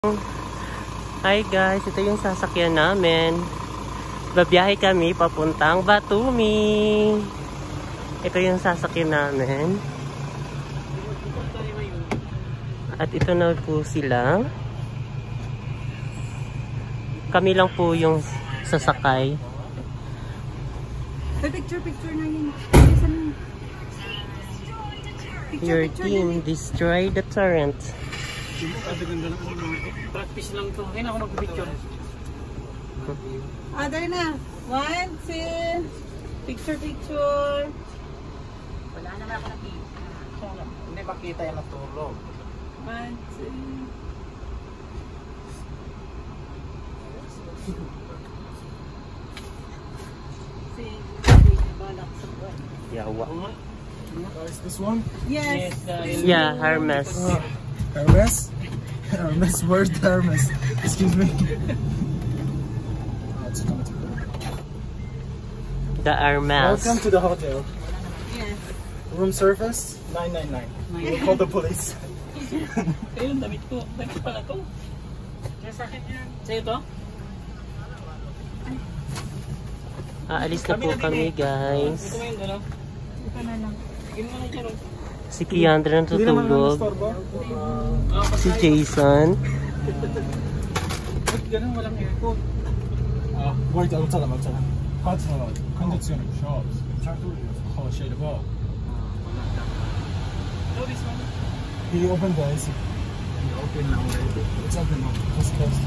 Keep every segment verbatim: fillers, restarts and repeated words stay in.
Hi guys, ito yung sasakyan namin. Babiyahe kami papuntang Batumi. Ito yung sasakyan namin. At ito na po sila. Kami lang po yung sasakay. Picture, picture na yun. Your team destroy the turret. Practice lang ito. Kaya na ako mag-picture. Ah, dahil na. One, two. Picture, picture. Wala naman ako nakita. Hindi makita yung natulog. One, two. Yawa. Is this one? Yes. Yeah, Hermes. Uh, Hermes? Hermes? Where's Hermes? Excuse me. The Hermes. Welcome to the hotel. Yes. Room service nine nine nine. We'll call the police. Ayun, damit ko. Damit pala to. Sa akin yan. Sa'yo to? Aalis na po kami, guys. Ito mo yun, ano? Ito na lang. Sige mo lang dyan. Si Kiandra natutulog. Si Jason. Ba't ganun walang aircon? 아, 뭘 일단 없잖아, 맞잖아. 가서 컨디션을 셔. 어, shade 봐. No, this one. He opened the A C. Open na already. It's open now. Just closed.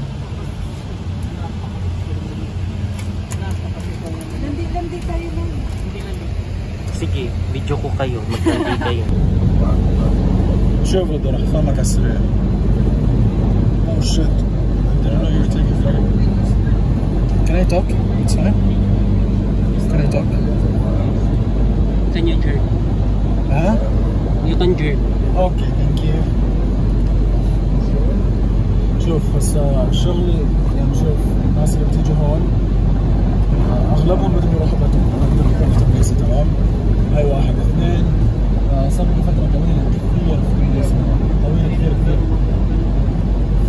Landi-landi tayo lang. Hindi lang. Sige, video ko kayo. Magtandi kayo. شوفوا ده راح فمك على السريع. Oh shit. I didn't know you were taking photo. Can I talk? It's fine. Can I talk? Can you turn? Huh? You can turn. Okay, thank you. شوف هسه شغلي يعني شوف الناس اللي بتيجي هون اغلبهم بدهم يروحوا باتومي، انا بدهم يكونوا في تبليسي، تمام؟ هاي واحد اثنين صار لي فترة طويلة كثير في تبليسي، طويلة كثير كثير. ف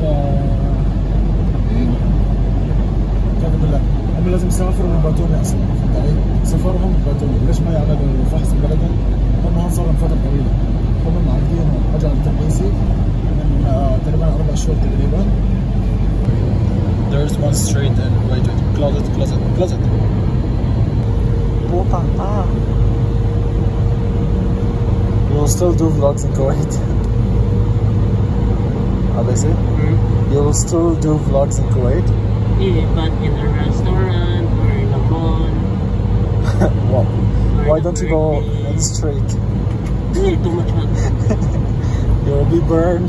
كيف اقول لك؟ هم لازم يسافروا من باتومي اصلا، فهمت علي؟ سفرهم من باتومي، ليش ما يعملوا فحص ببلدهم؟ هم هون صار لهم فترة طويلة، هم معدين هون، اجوا على تبليسي من آه تقريبا اربع شهور تقريبا. There's one straight and wait, wait, close it, close it, close it. Puta ka. You'll still do vlogs in Kuwait. How they say? Hmm? You'll still do vlogs in Kuwait? Yeah, but in a restaurant or in a mall. What? Why don't you go on the street? Hey, too much hot. You'll be burned.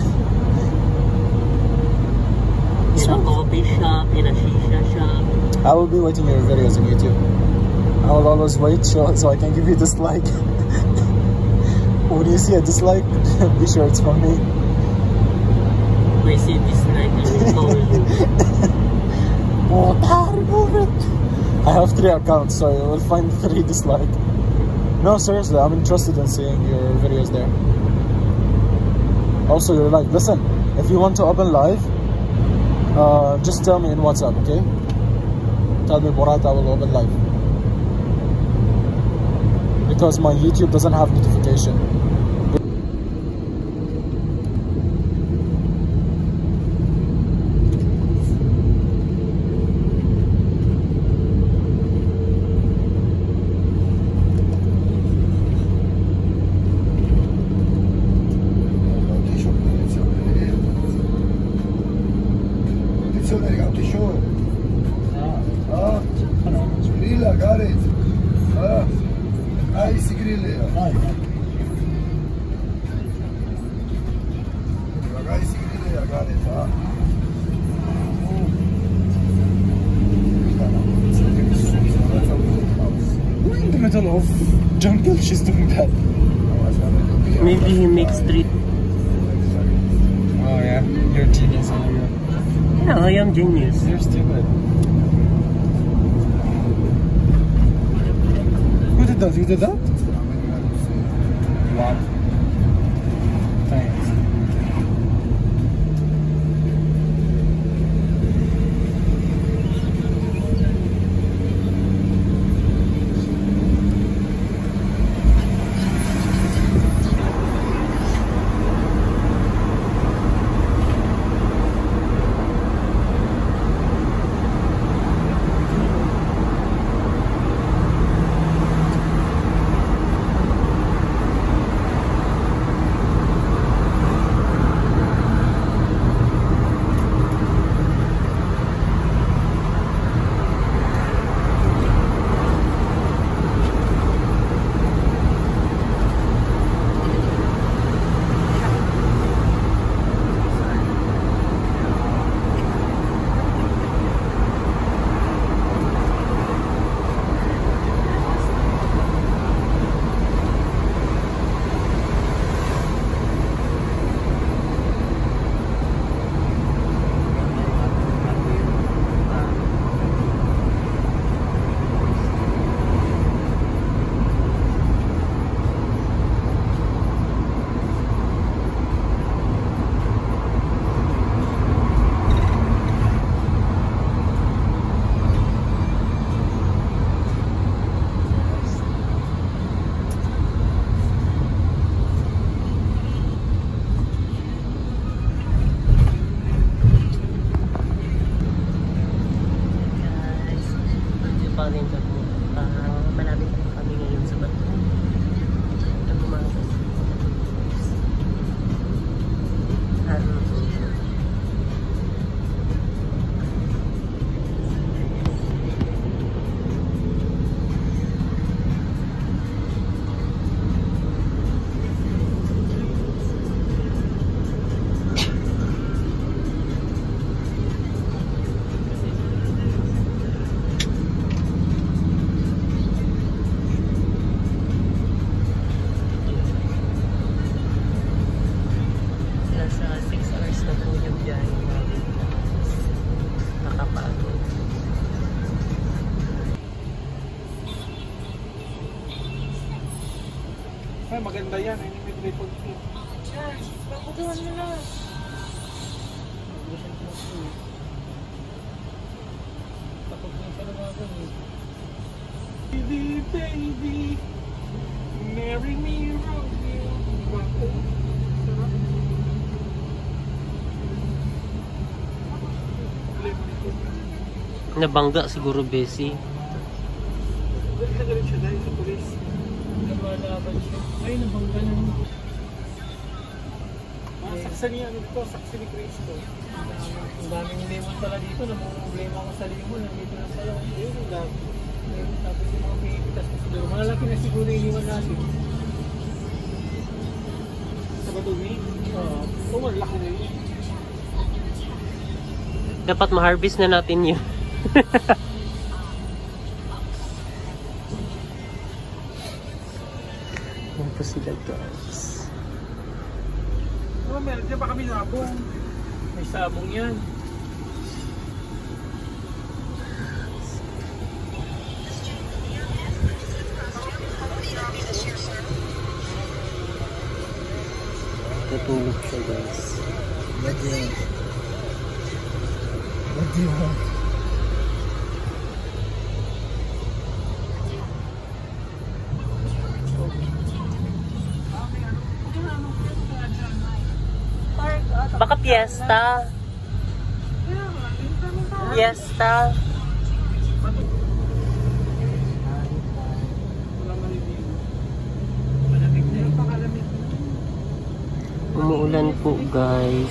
In a coffee shop, in a shisha shop. I will be waiting your videos on YouTube. I will always wait so, so I can give you dislike. When you see a dislike, be sure it's from me. I see dislike, I will call you. Oh, remove it. I have three accounts, so you will find three dislike. No, seriously, I'm interested in seeing your videos there. Also, you're like, listen, if you want to open live, uh, just tell me in WhatsApp, okay? Tell me Borat, I will open live. Because my YouTube doesn't have notification. We're in the middle of jungle, she's doing that. Maybe he makes street. Oh yeah, you're a genius, aren't you? Yeah, I am genius. You're stupid. Who did that? You did that? Wow. Thanks. Ay, maganda yan. Ay, may triple T. Yan, pakutuhan mo na. Tapos na siya lumaban eh. Baby, baby, marry me, Romeo. Sarap. Nabangga siguro, Bessie. Nagalit siya dahil sa pulis. Lumalaban siya. Ay, nabangga na. Ah, saksa niya, ano dito? Saksa ni Cristo. Ang daming lemon pala dito. Namumblema ako sa lemon. Nandito na pala. Ayun, ang dami. Tapos yung mga pinipitas na siguro. Malaki na siguro yung iwan natin. Sa Batumi? Oo. Oo, malaki na yun. Dapat ma-harvest na natin yun. Yan po sila, guys. Oh, meron dyan pa kami sabong. May sabong yan. Natulog siya, guys. What do you want? What do you want? Baka piyesta. Piyesta. Umuulan po, guys.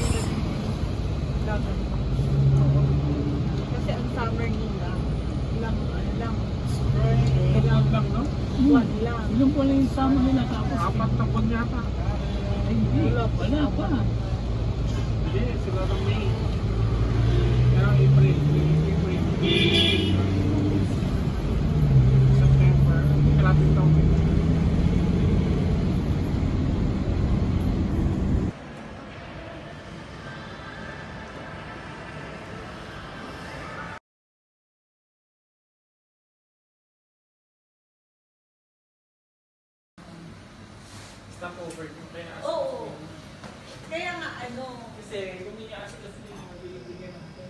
Kasi ang summer nila, lang, lang, Ilang lang, no? one lang. Ilang pala yung sama nila tapos. Apat na buwan yata. Ay, hindi. Wala pa. Hindi, sila ng May. Kaya April, April, September, kalapit na ulit. Stop over yung kaya. Oo. Kaya nga, ano, Kasi kung hindi kasi kasi mabiling-bigyan natin.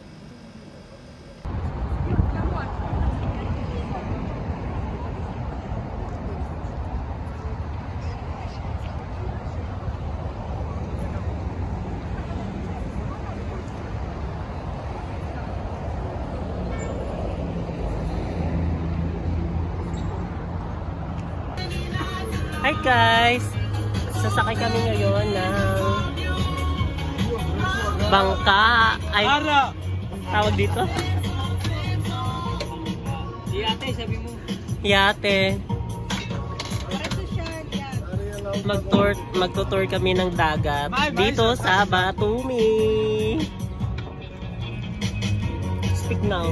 Hi, guys! Sasakay kami ngayon ng bangka. Ay, tawag dito? Yate, sabi mo. Yate. ito siya, yan. Mag-tour, magtutour kami ng dagat dito sa Batumi. Speak now.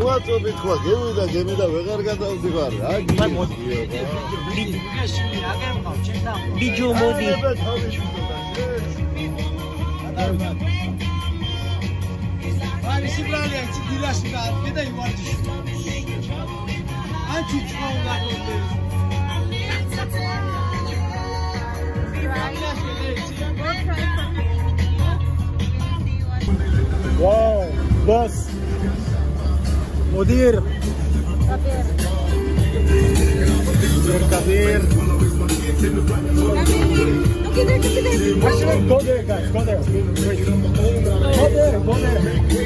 Video modi. Wow, boss. Mudir. Kabir. Mudir Kabir. Okay, there, okay, there. Go there, guys. Go there. Go there. Go there.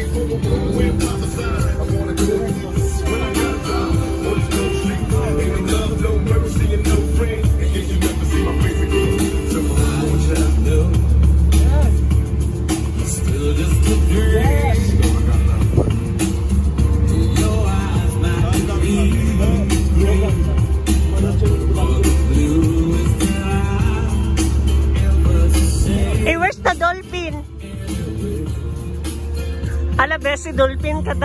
Hey, where's the dolphin? Hala, besi dolphin ka da.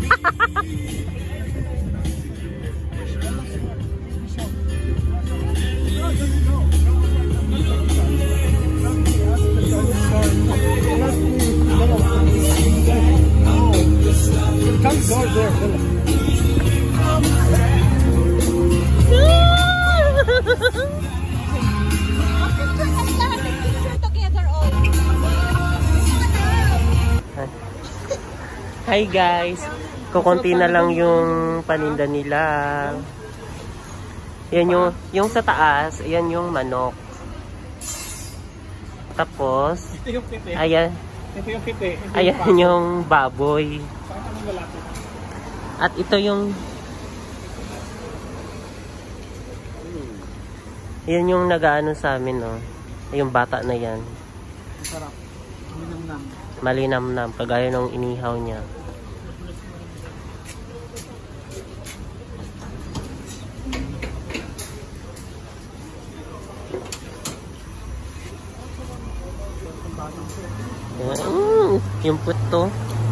Come go there. Hi guys! Kukunti na lang yung paninda nila. Yan yung, yung sa taas, ayan yung manok. Tapos, Ito yung pipi. ayan, Ito yung pipi. Ito yung ayan paso. yung baboy. Saan kami lalaki? At ito yung, yan yung nag-ano sa amin, no? Yung bata na yan. Sarap. Minamnam. Malinamnam, kagaya nung inihaw niya. Mm, yung puto.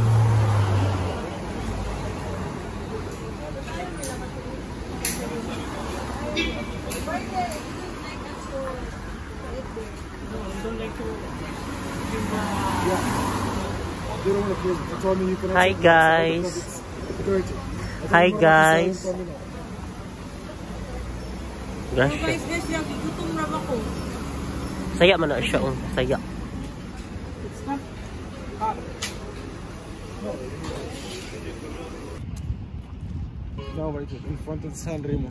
Hi guys. Hi guys. Gosh. Guys, guys, yung gutom na ako. Saya man na siya, oh. Saya. It's not hot. No, wait, in front of San Remo.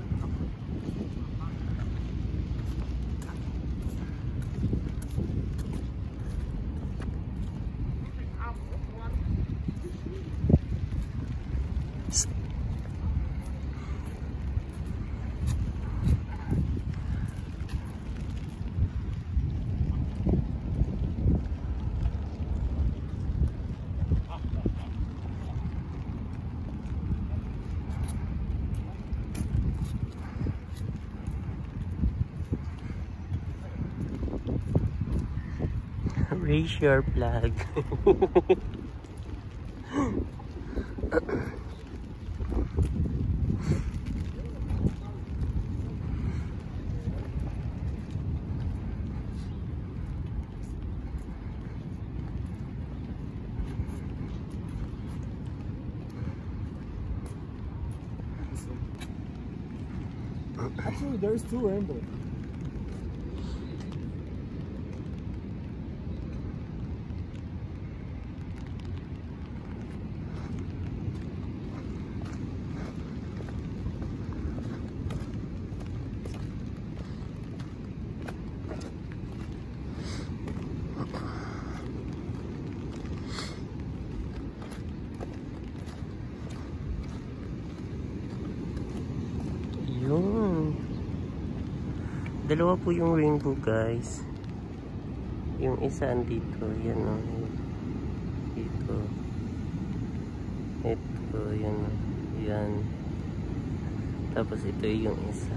Raise your flag. Actually, there's two rainbows. Yun. Dalawa po yung rainbow, guys. Yung isa andito. Yan o. Dito. Ito. Yan o. Yan. Tapos ito yung isa.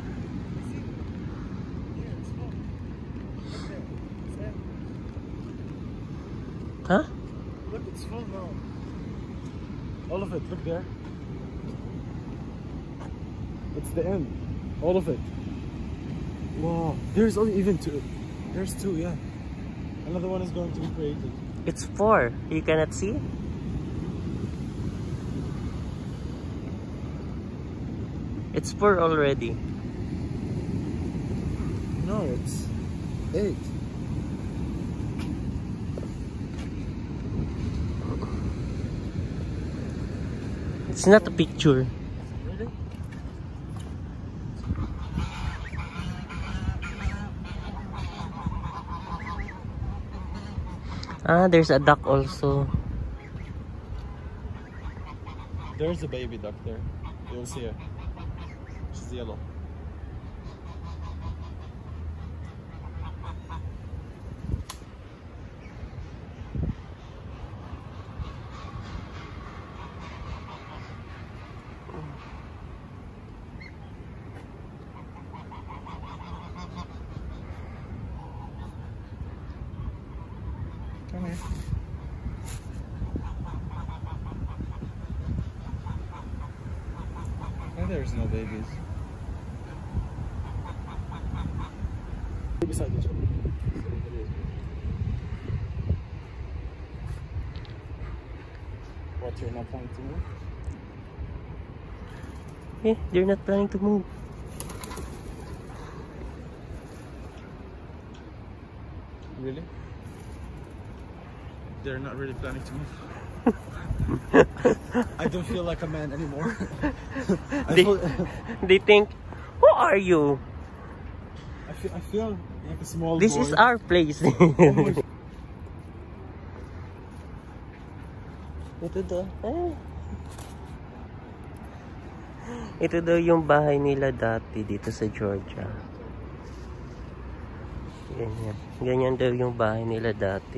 Huh? Look, it's full now. All of it, look there. It's the end. All of it. Wow. There's only even two. There's two, yeah. Another one is going to be created. It's four. You cannot see? It's four already. No, it's eight. It's not a picture. Really? Ah, there's a duck also. There's a baby duck there. You'll see her. She's yellow. Come here. And there's no babies. Beside each other. What, you're not planning to move? Eh, they're not planning to move. Really? They're not really planning to move. I don't feel like a man anymore. I, they, feel, they think, who are you? I feel I feel like a small This boy. is our place. Oh my God. Ito daw. Eh. Ito daw yung bahay nila dati dito sa Georgia. Ganyan. Ganyan daw yung bahay nila dati.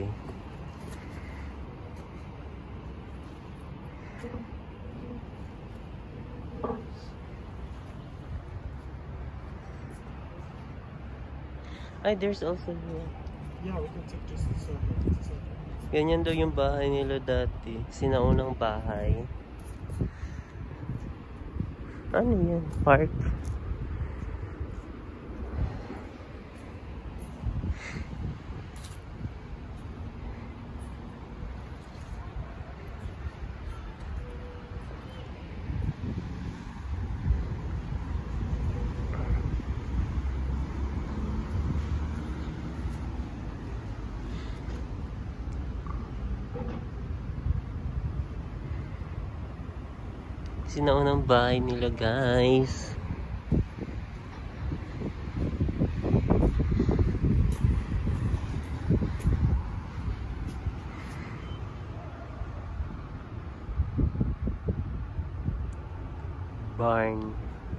Ay, there's also here. Yeah, we can take just a second. Ganyan daw yung bahay nila dati. Sinaunang bahay. Ano yan? Park? Sinaunang bahay nila, guys. Barn.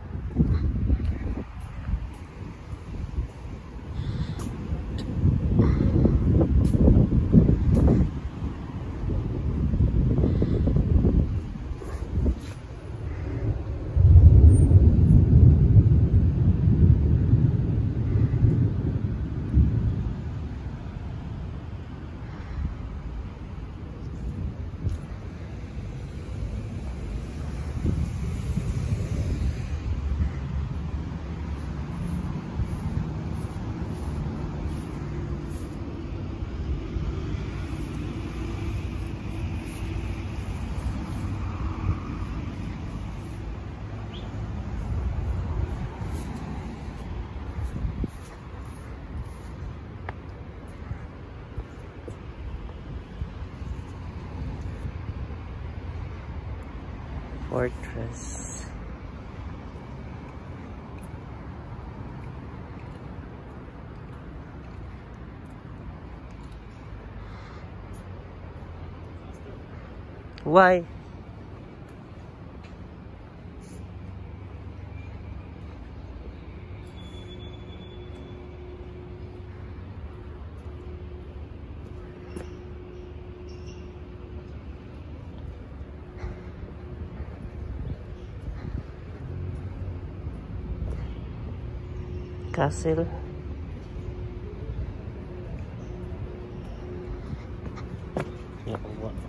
Fortress. Why? Castle. Yawa.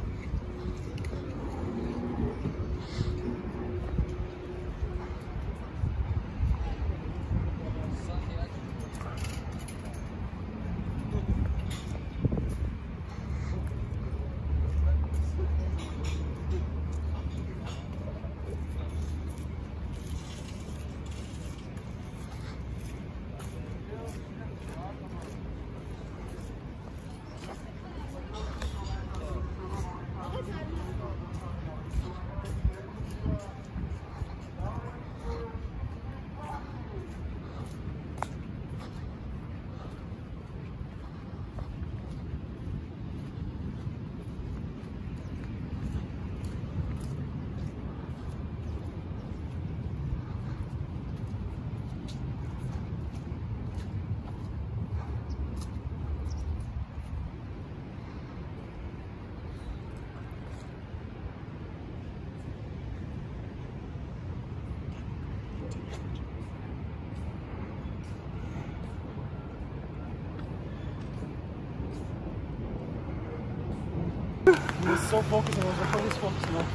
He was so focused, I was like, how is focused now?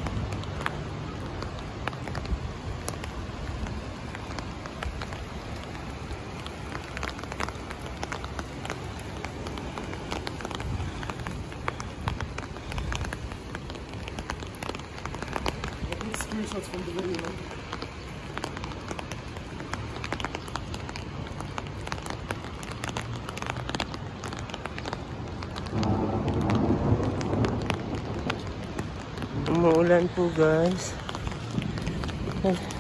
I need screenshots from the video. Umuulan po guys. Ay.